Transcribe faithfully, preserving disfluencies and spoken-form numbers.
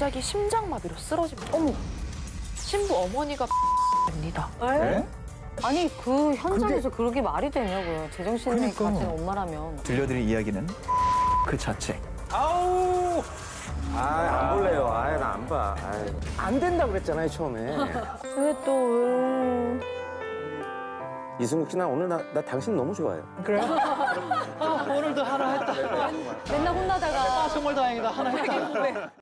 갑자기 심장마비로 쓰러집니다. 어머. 신부 어머니가 됩니다. 네? 아니 그 현장에서 그게... 그렇게 말이 되냐고요. 제정신이 그러니까. 가진 엄마라면. 들려드린 이야기는 그 자체. 아우! 아, 안 볼래요. 아, 나 안 봐. 아이. 안 된다고 그랬잖아요, 처음에. 왜 또 왜... 이승국 씨, 나 오늘 나, 나 당신 너무 좋아해요. 그래요? 아, 오늘도 하나 했다. 맨날 혼나다가. 아, 정말 다행이다. 하나 했다.